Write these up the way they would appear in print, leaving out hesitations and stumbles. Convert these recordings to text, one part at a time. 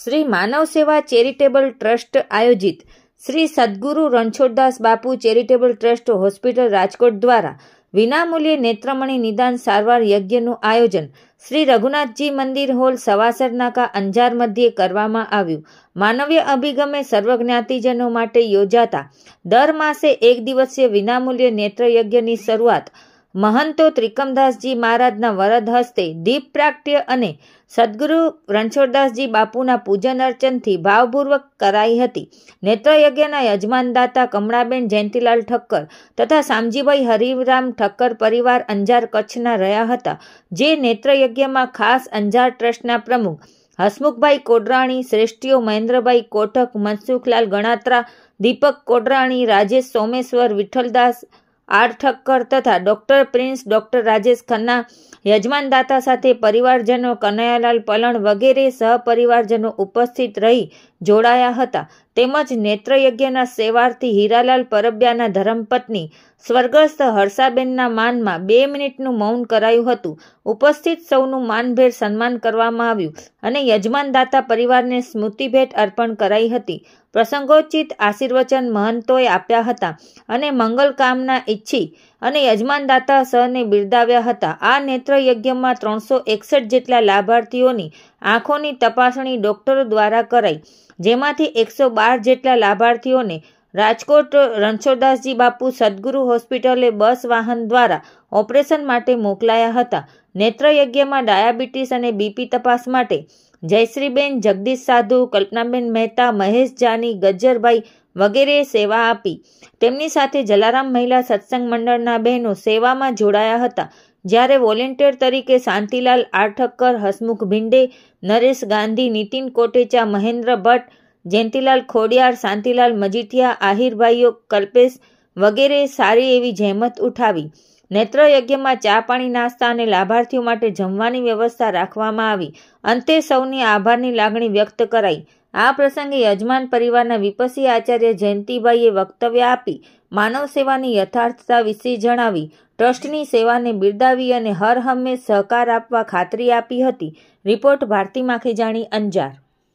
શ્રી માનવ સેવા charitable trust આયોજિત શ્રી સદગુરુ રણછોડદાસ બાપુ ચેરિટેબલ ટ્રસ્ટ હોસ્પિટલ રાજકોટ દ્વારા વિનામૂલ્યે નેત્રમણી નિદાન સારવાર યજ્ઞનું આયોજન શ્રી રઘુનાથજી મંદિર હોલ સવાસર નાકા અંજાર મધ્યે કરવામાં આવ્યું. માનવીય અભિગમે સર્વજ્ઞાતિજનો માટે યોજાતા દર માસે એક દિવસીય વિનામૂલ્ય નેત્ર યજ્ઞની શરૂઆત મહંતો ત્રિકમદાસજી મહારાજના વરદ હસ્તે દીપ પ્રાગટ્ય અને સદગુરુ રણછોડદાસજી બાપુના પૂજન અર્ચનથી ભાવપૂર્વક કરાઈ હતી. નેત્રયજ્ઞના યજમાનદાતા કમળાબેન જયંતિલાલ ઠક્કર તથા શામજીભાઈ હરિરામ ઠક્કર પરિવાર અંજાર કચ્છના રહ્યા હતા. જે નેત્રયજ્ઞમાં ખાસ અંજાર ટ્રસ્ટના પ્રમુખ હસમુખભાઈ કોડરાણી, શ્રેષ્ઠીઓ મહેન્દ્રભાઈ કોઠક, મનસુખલાલ ગણાત્રા, દીપક કોડરાણી, રાજેશ સોમેશ્વર, વિઠ્ઠલદાસ આર ઠક્કર તથા doctor Prince, doctor Rajesh Khanna યજમાનદાતા સાથે પરિવારજનો કનૈયાલાલ પલણ વગેરે સહપરિવારજનો ઉપસ્થિત રહી જોડાયા હતા. તેમજ નેત્રયજ્ઞના સેવાર્થી હીરાલાલ પરબ્યાના ધર્મપત્ની સ્વર્ગસ્થ હર્ષાબેનના માનમાં 2 મિનિટનું મૌન કરાયું હતું. ઉપસ્થિત સૌનું માનભેર સન્માન કરવામાં આવ્યું અને યજમાનદાતા પરિવારને સ્મૃતિભેટ અર્પણ કરાઈ હતી. પ્રસંગોચિત આશીર્વચન મહંતોએ આપ્યા હતા અને મંગલ કામના ઈચ્છી અને યજમાનદાતા સહને બિરદાવ્યા હતા. આ નેત્રયજ્ઞમાં 361 જેટલા લાભાર્થીઓની આંખોની તપાસણી ડોક્ટરો દ્વારા કરાઈ, જેમાંથી 112 જેટલા લાભાર્થીઓને રાજકોટ રણછોડદાસજી બાપુ સદગુરુ હોસ્પિટલે બસ વાહન દ્વારા ઓપરેશન માટે મોકલાયા હતા. નેત્રયજ્ઞમાં ડાયાબિટીસ અને બીપી તપાસ માટે જયશ્રીબેન, જગદીશ સાધુ, કલ્પનાબેન મહેતા, મહેશ જાની, ગજ્જરભાઈ વગેરે સેવા આપી. તેમની સાથે જલારામ મહિલા સત્સંગ મંડળના બહેનો સેવામાં જોડાયા હતા. જ્યારે વોલેન્ટિયર તરીકે શાંતિલાલ આર ઠક્કર, હસમુખ ભિંડે, નરેશ ગાંધી, નીતિન કોટેચા, મહેન્દ્ર ભટ્ટ, જયંતિલાલ ખોડિયાર, શાંતિલાલ મજીઠિયા, આહિરભાઈઓ, કલ્પેશ વગેરે સારી એવી જહેમત ઉઠાવી. નેત્રયજ્ઞમાં ચા પાણી, નાસ્તા અને લાભાર્થીઓ માટે જમવાની વ્યવસ્થા રાખવામાં આવી. અંતે સૌની આભારની લાગણી વ્યક્ત કરાઈ. આ પ્રસંગે યજમાન પરિવારના વિપસી આચાર્ય જયંતિભાઈએ વક્તવ્ય આપી માનવ સેવાની યથાર્થતા વિશે જણાવી ટ્રસ્ટની સેવાને બિરદાવી અને હર હંમેશ સહકાર આપવા ખાતરી આપી હતી. રિપોર્ટ ભારતી માખીજાણી, અંજાર.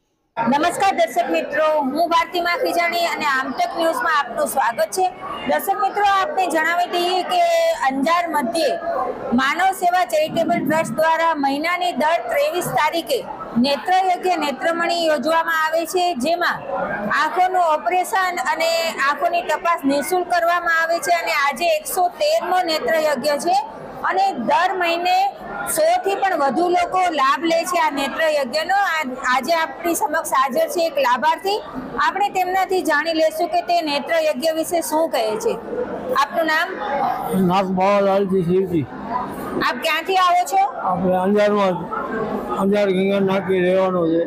નમસ્કાર દર્શક મિત્રો, હું ભારતી માખીજાણી અને આમતક ન્યૂઝમાં આપનું સ્વાગત છે. દર્શક મિત્રો, આપને જણાવી દઈએ કે અંજાર મધ્યે માનવ સેવા ચેરિટેબલ ટ્રસ્ટ દ્વારા મહિનાની દર 23 તારીખે નેત્રયજ્ઞ નેત્રમણી યોજવામાં આવે છે, જેમાં આંખોનું ઓપરેશન અને આંખોની તપાસ નિઃશુલ્ક કરવામાં આવે છે અને આજે 113મો નેત્રયજ્ઞ છે અને દર મહિને 100 થી પણ વધુ લોકો લાભ લે છે આ નેત્રયજ્ઞનો. આજે આપણી સમક્ષ હાજર છે એક લાભાર્થી. આપણે તેમનાથી જાણી લેશું કે તે નેત્રયજ્ઞ વિશે શું કહે છે. આપનું નામ? નાગબાવાલાલજી શિવજી. આપ ક્યાંથી આવો છો? આપણે અંજારમાં, અંજાર ગંગા નાકી રહેવાનો છે.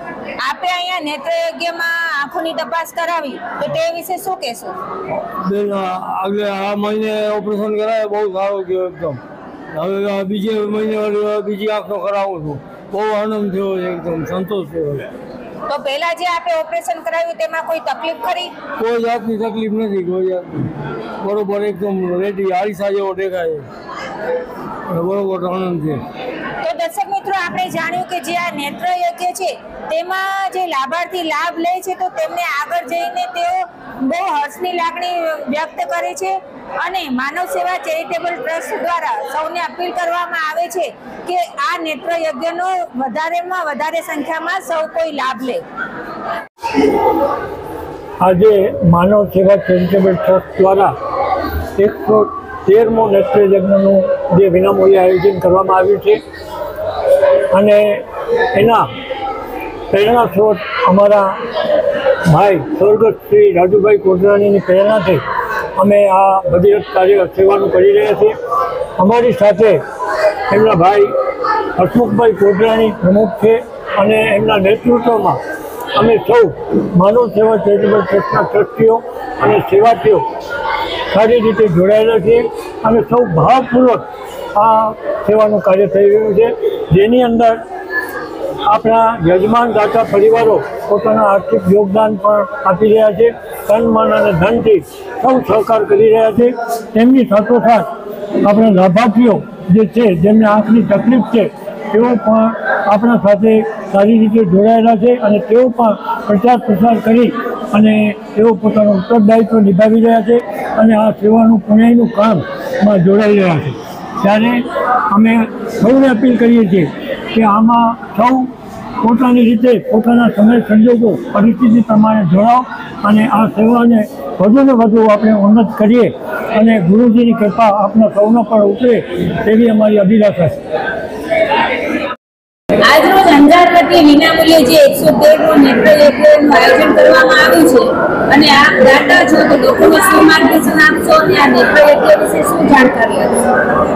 આપણે અહીંયા નેત્રયજ્ઞમાં આંખોની તપાસ કરાવી, તો તે વિશે શું કહેશો? બેન, આગળ આ મહિને ઓપરેશન કરાવે, બહુ સારું ગયું એકદમ. હવે બીજે મહિને બીજી આંખનો કરાવું છું. બહુ આનંદ થયો છે, એકદમ સંતોષ થયો. તો પહેલા જે આપણે ઓપરેશન કરાવ્યું તેમાં કોઈ તકલીફ ખરી? કોઈ જાતની તકલીફ નથી, કોઈ જાતની. બરોબર એકદમ રેડી, આરીસા જેવો દેખાય છે. બરોબર આનંદ છે. તો દર્શક મિત્રો, આપણે જાણ્યું કે જે આ નેત્રયજ્ઞ છે તેમાં જે લાભાર્થી લાભ લે છે તો તેમને આગળ જઈને તેઓ બહુ હર્ષની લાગણી વ્યક્ત કરે છે અને માનવ સેવા ચેરિટેબલ ટ્રસ્ટ દ્વારા સૌને અપીલ કરવામાં આવે છે કે આ નેત્રયજ્ઞનો વધારેમાં વધારે સંખ્યામાં સૌ કોઈ લાભ લે. આજે માનવ સેવા ચેરિટેબલ ટ્રસ્ટ દ્વારા 113મો નેત્રયજ્ઞનું જે વિનામૂલ્ય આયોજન કરવામાં આવ્યું છે અને એના પ્રેરણા સ્ત્રોત અમારા ભાઈ સ્વર્ગસ્થ શ્રી રાજુભાઈ કોડરાણીની પ્રેરણાથી અમે આ ભગીરથ કાર્ય સેવાનું કરી રહ્યા છીએ. અમારી સાથે એમના ભાઈ હસમુખભાઈ કોડરાણી પ્રમુખ છે અને એમના નેતૃત્વમાં અમે સૌ માનવ સેવા ચેરિટેબલ ટ્રસ્ટના ટ્રસ્ટીઓ અને સેવાર્થીઓ સારી રીતે જોડાયેલા છીએ અને સૌ ભાવપૂર્વક આ સેવાનું કાર્ય થઈ રહ્યું છે, જેની અંદર આપણા યજમાનદાતા પરિવારો પોતાના આર્થિક યોગદાન પણ આપી રહ્યા છે. તન, મન અને ધનથી સૌ સહકાર કરી રહ્યા છે. તેમની સાથોસાથ આપણા લાભાર્થીઓ જે છે, જેમને આંખની તકલીફ છે, તેઓ પણ આપણા સાથે સારી રીતે જોડાયેલા છે અને તેઓ પણ પ્રચાર પ્રસાર કરી અને તેઓ પોતાનું ઉત્તરદાયિત્વ નિભાવી રહ્યા છે અને આ સેવાનું પુણ્યનું કામમાં જોડાઈ રહ્યા છે. ત્યારે અમે સૌને અપીલ કરીએ છીએ કે આમાં સૌ પોતાની રીતે પોતાના સમય સંજોગો પરિસ્થિતિ પ્રમાણે જોડાઓ અને આ સેવાને વધુને વધુ આપણે ઉન્નત કરીએ અને ગુરુજીની કૃપા આપણા સૌના પર ઉતરે તેવી અમારી અભિલાષા છે. આજરોજ અંજાર મધ્યે વિનામૂલ્યે જે 113નું નેત્ર યજ્ઞનું આયોજન કરવામાં આવ્યું છે અને આપ દાતા છો તો લોકોને શું માર્ગદર્શન આપશો અને આ નેત્ર યજ્ઞ વિશે શું જાણકારી આપશો?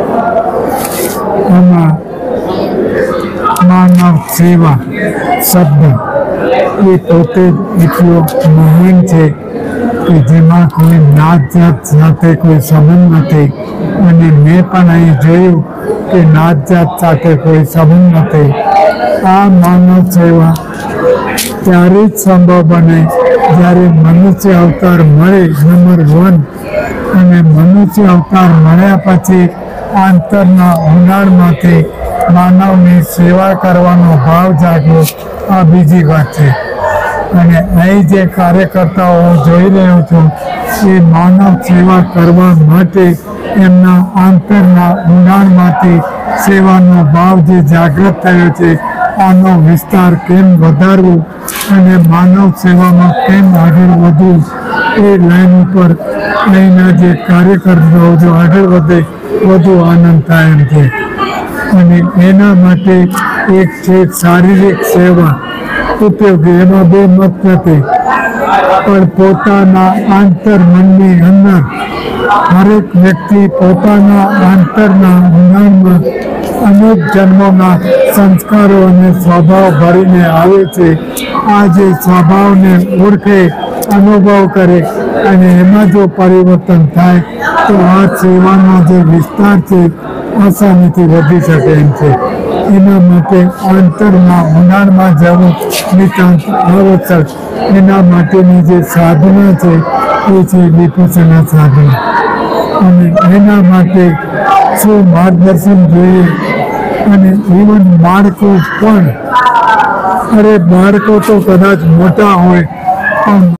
માનવ સેવા શબ્દ એ પોતે એટલો મહાન છે કે જેમાં કોઈ નાત જાત સાથે કોઈ સંબંધ નથી અને મેં પણ અહીં જોયું કે નાત જાત સાથે કોઈ સંબંધ નથી. આ માનવ સેવા ત્યારે જ સંભવ બને જ્યારે મનુષ્ય અવતાર મળે નંબર 1 અને મનુષ્ય અવતાર મળ્યા પછી આંતરના ઊંડાણમાંથી માનવની સેવા કરવાનો ભાવ જાગ્યો. આ બીજી વાત છે. અને અહીં જે કાર્યકર્તાઓ હું જોઈ રહ્યો છું એ માનવ સેવા કરવા માટે એમના આંતરના ઊંડાણમાંથી સેવાનો ભાવ જે જાગૃત થયો છે આનો વિસ્તાર કેમ વધારવો અને માનવ સેવામાં કેમ આગળ વધવું એ લાઈન ઉપર અહીંના જે કાર્યકર્તાઓ જો આગળ વધે વધુ આનંદ થાય એમ છે. અને એના માટે એક છે શારીરિક સેવા ઉપયોગી, એમાં બે મત નથી, પણ પોતાના આંતર મનની અંદર દરેક વ્યક્તિ પોતાના આંતરના ઊંડાણમાં અનેક જન્મોના સંસ્કારો અને સ્વભાવ ભરીને આવે છે. આ જે સ્વભાવને ઓળખે, અનુભવ કરે અને એમાં જો પરિવર્તન થાય તો આ સેવાનો જે વિસ્તાર છે આસાનીથી વધી શકે એમ છે. એના માટે આંતરના ઊંડાણમાં જવું નિતાંત આવશ્યક. એના માટેની જે સાધના છે એ છે વિપස්සના સાધના. અને એના માટે શું માર્ગદર્શન જોઈએ અને ઇવન બાળકો પણ, અરે બાળકો તો કદાચ મોટા હોય પણ